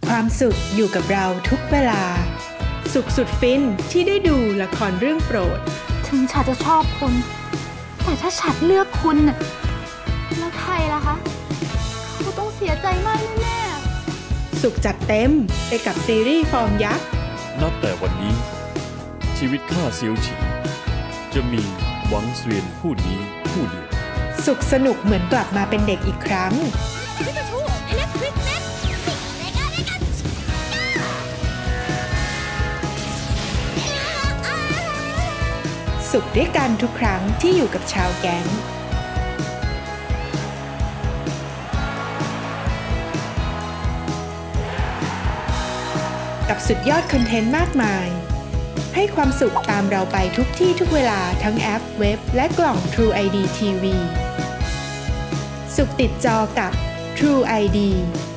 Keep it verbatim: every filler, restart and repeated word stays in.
ความสุขอยู่กับเราทุกเวลาสุขสุดฟินที่ได้ดูละครเรื่องโปรดถึงฉันจะชอบคุณแต่ถ้าฉันเลือกคุณแล้วใครล่ะคะเขาต้องเสียใจมากแน่ๆสุขจัดเต็มไปกับซีรีส์ฟอร์มยักษ์นับแต่วันนี้ชีวิตข้าเซียวฉีจะมีหวังเสวียนผู้นี้ผู้เดียวสุขสนุกเหมือนกลับมาเป็นเด็กอีกครั้งสุขด้วยกันทุกครั้งที่อยู่กับชาวแก๊งกับสุดยอดคอนเทนต์มากมายให้ความสุขตามเราไปทุกที่ทุกเวลาทั้งแอปเว็บและกล่อง True ไอ ดี ที วี สุขติดจอกับ True ไอ ดี